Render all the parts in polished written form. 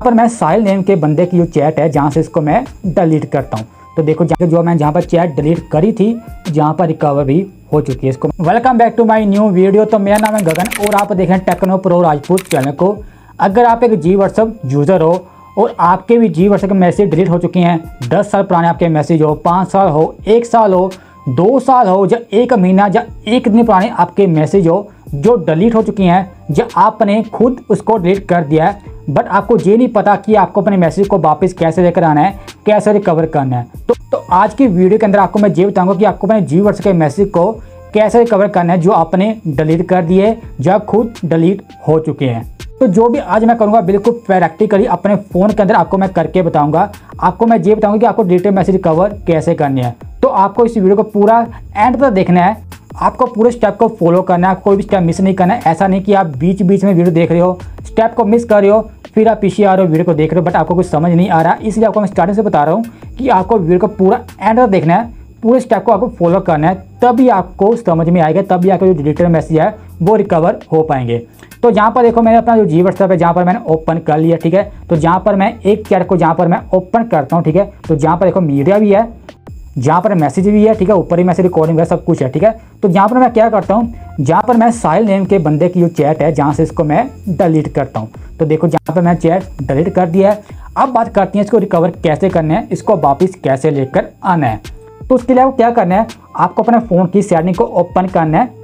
पर मैं साहिल नेम के बंदे की जो चैट है जहाँ से इसको मैं डिलीट करता हूँ। तो देखो जो मैं जहाँ पर चैट डिलीट करी थी जहाँ पर रिकवर भी हो चुकी है इसको। Welcome back to my new video. तो मेरा नाम है गगन और आप देख रहे हैं टेक्नो प्रो राजपूत चैनल को। अगर आप एक जी व्हाट्सएप यूज़र हो और आपके भी जी व्हाट्सएप के मैसेज डिलीट हो चुके हैं, 10 साल पुराने आपके मैसेज हो, 5 साल हो, 1 साल हो, 2 साल हो या 1 महीना या 1 दिन पुराने आपके मैसेज हो जो डिलीट हो चुकी हैं या आपने खुद उसको डिलीट कर दिया है, बट आपको ये नहीं पता कि आपको अपने मैसेज को वापस कैसे लेकर आना है, कैसे रिकवर करना है। तो आज की वीडियो के अंदर आपको मैं ये बताऊंगा कि आपको अपने जी व्हाट्सएप के मैसेज को कैसे रिकवर करना है जो आपने डिलीट कर दिए या खुद डिलीट हो चुके हैं। तो जो भी आज मैं करूंगा बिल्कुल प्रैक्टिकली अपने फ़ोन के अंदर आपको मैं करके बताऊंगा। आपको मैं ये बताऊंगा कि आपको डिलीटेड मैसेज रिकवर कैसे करनी है। तो आपको इस वीडियो को पूरा एंड तक देखना है, आपको पूरे स्टेप को फॉलो करना है, कोई भी स्टेप मिस नहीं करना है। ऐसा नहीं कि आप बीच बीच में वीडियो देख रहे हो, स्टेप को मिस कर रहे हो, फिर आप पीछे आ रहे हो, वीडियो को देख रहे हो बट आपको कुछ समझ नहीं आ रहा। इसलिए आपको मैं स्टार्टिंग से बता रहा हूँ कि आपको वीडियो को पूरा एंड तक देखना है, पूरे स्टेप को आपको फॉलो करना है, तभी आपको समझ में आएगा, तभी आपका जो डिलीटेड मैसेज है वो रिकवर हो पाएंगे। तो जहाँ पर देखो मैंने अपना जो जी व्हाट्सएप है जहाँ पर मैंने ओपन कर लिया, ठीक है। तो जहाँ पर मैं एक चैट को जहाँ पर मैं ओपन करता हूँ, ठीक है। तो जहाँ पर देखो मीडिया भी है, जहाँ पर मैसेज भी है, ठीक है, ऊपर ही मैसेज रिकॉर्डिंग है, सब कुछ है, ठीक है। तो जहाँ पर मैं क्या करता हूँ, जहाँ पर मैं साहिल नेम के बंदे की जो चैट है जहाँ से इसको मैं डिलीट करता हूँ। तो देखो जहाँ पर मैं चैट डिलीट कर दिया है। अब बात करती है इसको रिकवर कैसे करना है, इसको वापस कैसे लेकर आना है। तो उसके लिए आपको क्या करना है, आपको अपने फ़ोन की सेटिंग को ओपन करना है।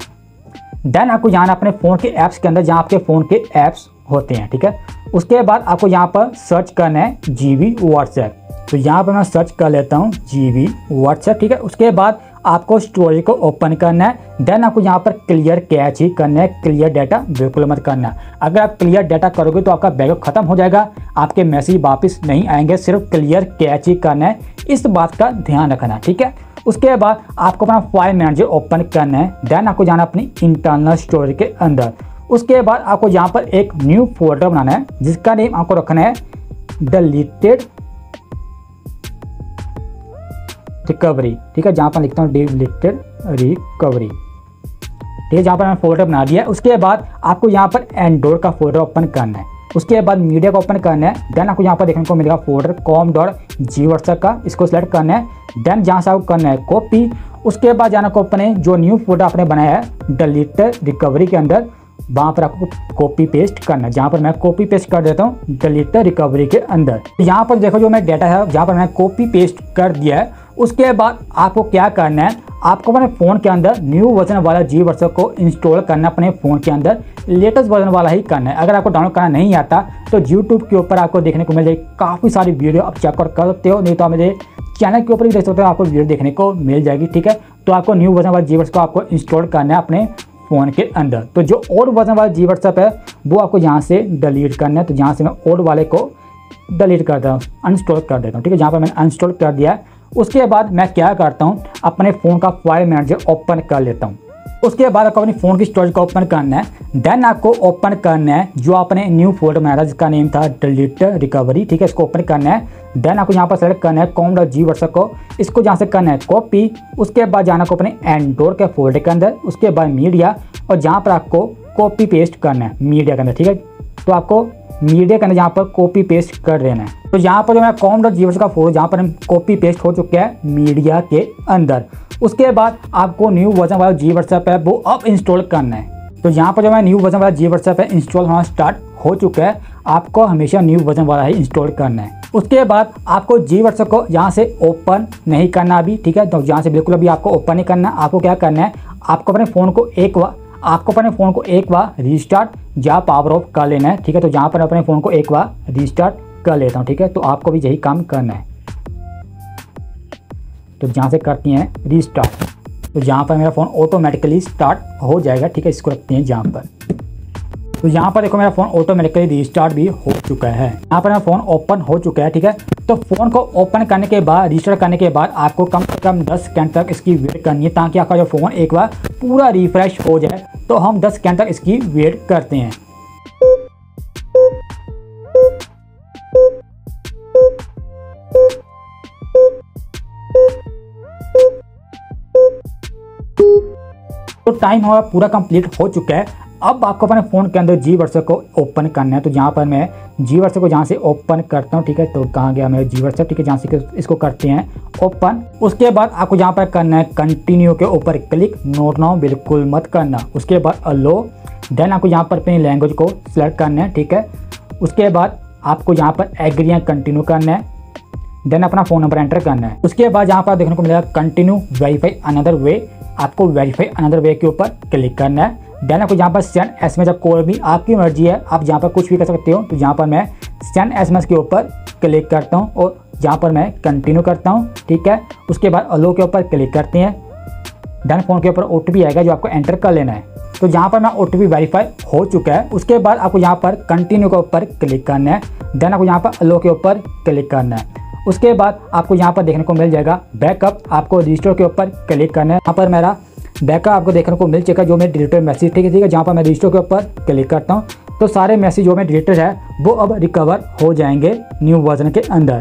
देन आपको जाना अपने फ़ोन के ऐप्स के अंदर जहाँ आपके फ़ोन के ऐप्स होते हैं, ठीक है। उसके बाद आपको यहाँ पर सर्च करना है जीबी व्हाट्सएप। तो यहाँ पर मैं सर्च कर लेता हूँ जीबी व्हाट्सएप, ठीक है। उसके बाद आपको स्टोरेज को ओपन करना है। देन आपको यहाँ पर क्लियर कैच ही करना है, क्लियर डाटा बिल्कुल मत करना। अगर आप क्लियर डाटा करोगे तो आपका बैकअप खत्म हो जाएगा, आपके मैसेज वापस नहीं आएंगे। सिर्फ क्लियर कैच ही करना है, इस बात का ध्यान रखना, ठीक है। उसके बाद आपको अपना फाइल मैनेजर ओपन करना है। देन आपको जाना अपनी इंटरनल स्टोरेज के अंदर। उसके बाद आपको यहाँ पर एक न्यू फोल्डर बनाना है जिसका नेम आपको रखना है डिलीटेड रिकवरी, ठीक है। जहाँ पर लिखता हूँ डिलीटेड रिकवरी, ठीक है। जहाँ पर मैंने फोल्डर बना दिया है। उसके बाद आपको यहाँ पर एंड्रॉइड का फोल्डर ओपन करना है। उसके बाद मीडिया को ओपन करना है। देन आपको यहाँ पर देखने को मिलेगा फोल्डर com.g व्हाट्सएप का, इसको सिलेक्ट करना है। देन जहाँ से आपको करना है कॉपी। उसके बाद जाना को अपने जो न्यू फोल्डर आपने बनाया है डिलीटेड रिकवरी के अंदर, वहाँ पर आपको कॉपी पेस्ट करना है। जहाँ पर मैं कॉपी पेस्ट कर देता हूँ डिलीटेड रिकवरी के अंदर। यहाँ पर देखो जो मैं डाटा है जहाँ पर मैं कॉपी पेस्ट कर दिया है। उसके बाद आपको क्या करना है, आपको अपने फ़ोन के अंदर न्यू वर्जन वाला जी व्हाट्सएप को इंस्टॉल करना है। अपने फ़ोन के अंदर लेटेस्ट वर्जन वाला ही करना है। अगर आपको डाउनलोड करना नहीं आता तो यूट्यूब के ऊपर आपको देखने को मिल जाएगी काफ़ी सारी वीडियो, आप चेकआउट कर सकते हो, नहीं तो आप मेरे चैनल के ऊपर भी देख सकते हो, आपको वीडियो देखने को मिल जाएगी, ठीक है। तो आपको न्यू वर्जन वाला जी व्हाट्सएप को आपको इंस्टॉल करना है अपने फ़ोन के अंदर। तो जो ओल्ड वर्जन वाला जी व्हाट्सएप है वो आपको यहाँ से डिलीट करना है। तो यहाँ से मैं ओल्ड वाले को डिलीट कर देता हूँ, अनइंस्टॉल कर देता हूँ, ठीक है। जहाँ पर मैंने अनइंस्टॉल कर दिया है। उसके बाद मैं क्या करता हूँ, अपने फ़ोन का फाइल मैनेजर ओपन कर लेता हूँ। उसके बाद आपको अपनी फ़ोन की स्टोरेज को ओपन करना है। देन आपको ओपन करना है जो आपने न्यू फोल्डर बनाया था जिसका नेम था डिलीटेड रिकवरी, ठीक है। इसको ओपन करना है। देन आपको यहाँ पर सेलेक्ट करना है com.g व्हाट्सएप को, इसको जहाँ से करना है कॉपी। उसके बाद जाना को अपने एंड्रॉइड के फोल्डर के अंदर, उसके बाद मीडिया, और जहाँ पर आपको कॉपी पेस्ट करना है मीडिया के अंदर, ठीक है। तो आपको मीडिया के अंदर यहाँ पर कॉपी पेस्ट कर देना है। तो यहाँ पर जो मैं com.g व्हाट्सएप का फोल्डर जहाँ पर हम कॉपी पेस्ट हो चुका है मीडिया के अंदर। उसके बाद आपको न्यू वर्जन वाला जी व्हाट्सएप है वो अब इंस्टॉल करना है। तो यहाँ पर जो मैं न्यू वर्जन वाला जी व्हाट्सएप है इंस्टॉल होना स्टार्ट हो चुका है। आपको हमेशा न्यू वर्जन वाला ही इंस्टॉल करना है। उसके बाद आपको जी व्हाट्सएप को यहाँ से ओपन नहीं करना अभी, ठीक है। तो यहाँ से बिल्कुल अभी आपको ओपन नहीं करना। आपको क्या करना है, आपको अपने फ़ोन को एक बार रिस्टार्ट या पावर ऑफ कर लेना है, ठीक है। तो जहाँ पर अपने फ़ोन को एक बार रिस्टार्ट कर लेता हूँ, ठीक है। तो आपको भी यही काम करना है। तो जहाँ से करती हैं रीस्टार्ट, तो यहाँ पर मेरा फ़ोन ऑटोमेटिकली स्टार्ट हो जाएगा, ठीक है। इसको रखते हैं जहाँ पर। तो यहाँ पर देखो मेरा फ़ोन ऑटोमेटिकली रीस्टार्ट भी हो चुका है। यहाँ पर मेरा फ़ोन ओपन हो चुका है, ठीक है। तो फ़ोन को ओपन करने के बाद, रीस्टार्ट करने के बाद आपको कम से कम 10 सेकंड तक इसकी वेट करनी है ताकि आपका जो फ़ोन एक बार पूरा रिफ्रेश हो जाए। तो हम 10 सेकंड तक इसकी वेट करते हैं। तो टाइम हमारा पूरा कंप्लीट हो चुका है। अब आपको अपने फ़ोन के अंदर जी व्हाट्सएप को ओपन करना है। तो जहाँ पर मैं जी व्हाट्सएप को जहाँ से ओपन करता हूँ, ठीक है, तो कहाँ गया मेरा जी व्हाट्सएप, ठीक है, जहाँ से इसको करते हैं ओपन। उसके बाद आपको जहाँ पर करना है कंटिन्यू के ऊपर क्लिक, नोट नाउ बिल्कुल मत करना। उसके बाद अलो, देन आपको यहाँ पर अपनी लैंग्वेज को सिलेक्ट करना है, ठीक है। उसके बाद आपको यहाँ पर एग्री या कंटिन्यू करना है, देन अपना फ़ोन नंबर एंटर करना है। उसके बाद यहाँ पर देखने को मिलेगा कंटिन्यू वेरीफाई अनदर वे, आपको वेरीफाई अनदर वे के ऊपर क्लिक करना है। देन आपको यहाँ पर सेंड एसएमएस, अब कोई भी आपकी मर्जी है, आप यहाँ पर कुछ भी कर सकते हो। तो यहाँ पर मैं सेंड एसएमएस के ऊपर क्लिक करता हूँ और यहाँ पर मैं कंटिन्यू करता हूँ, ठीक है। उसके बाद अलो के ऊपर क्लिक करते हैं, देन फ़ोन के ऊपर ओटीपी आएगा जो आपको एंटर कर लेना है। तो यहाँ पर मैं ओटीपी वेरीफाई हो चुका है। उसके बाद आपको यहाँ पर कंटिन्यू के ऊपर क्लिक करना है, देन आपको यहाँ पर अलो के ऊपर क्लिक करना है। उसके बाद आपको यहाँ पर देखने को मिल जाएगा बैकअप, आपको रजिस्टर के ऊपर क्लिक करना है। यहाँ पर मेरा बैकअप आपको देखने को मिल चुका जो मैं डिलीटेड मैसेज, ठीक है, जहाँ पर मैं रजिस्टर के ऊपर क्लिक करता हूँ तो सारे मैसेज जो मैं डिलीटेड है वो अब रिकवर हो जाएंगे न्यू वर्जन के अंदर।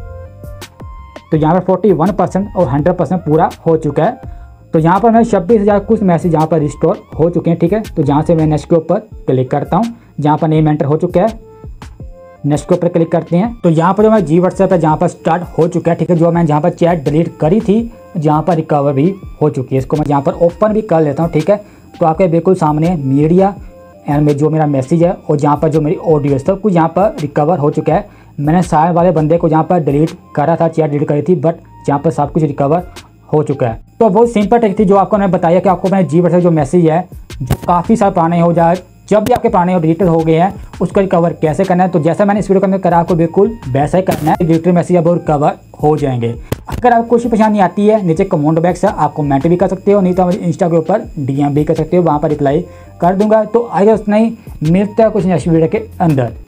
तो यहाँ पर 41% और 100% पूरा हो चुका है। तो यहाँ पर मैं 26,000 कुछ मैसेज यहाँ पर रिस्टोर हो चुके हैं, ठीक है। तो जहाँ से मैं नेक्स्ट के ऊपर क्लिक करता हूँ, जहाँ पर नेम एंटर हो चुका है, नेक्स्ट के ऊपर क्लिक करते हैं। तो यहाँ पर जो मैं जी व्हाट्सएप है जहाँ पर स्टार्ट हो चुका है, ठीक है। जो मैं जहाँ पर चैट डिलीट करी थी जहाँ पर रिकवर भी हो चुकी है, इसको मैं यहाँ पर ओपन भी कर लेता हूँ, ठीक है। तो आपके बिल्कुल सामने मीडिया एंड जो मेरा मैसेज है और जहाँ पर जो मेरी ऑडियो है सब कुछ यहाँ पर रिकवर हो चुका है। मैंने सारे वाले बंदे को जहाँ पर डिलीट करा था, चैट डिलीट करी थी, बट जहाँ पर सब कुछ रिकवर हो चुका है। तो बहुत सिंपल ट्रिक थी जो आपको मैंने बताया कि आपको मैंने जी व्हाट्सएप जो मैसेज है जो काफ़ी सारे पुराने हो जाए, जब भी आपके पुराने डिलीटेड हो गए हैं उसको रिकवर कैसे करना है। तो जैसा मैंने इस वीडियो के अंदर करा आपको बिल्कुल वैसा ही करना है, डिलीटेड मैसेज अब रिकवर हो जाएंगे। अगर आपको कुछ परेशानी आती है नीचे कमेंट बॉक्स है, आप कमेंट भी कर सकते हो, नहीं तो हमारे इंस्टा के ऊपर डीएम भी कर सकते हो, वहाँ पर रिप्लाई कर दूंगा। तो आई जस्ट नहीं मिलता है कुछ नेक्स्ट वीडियो के अंदर।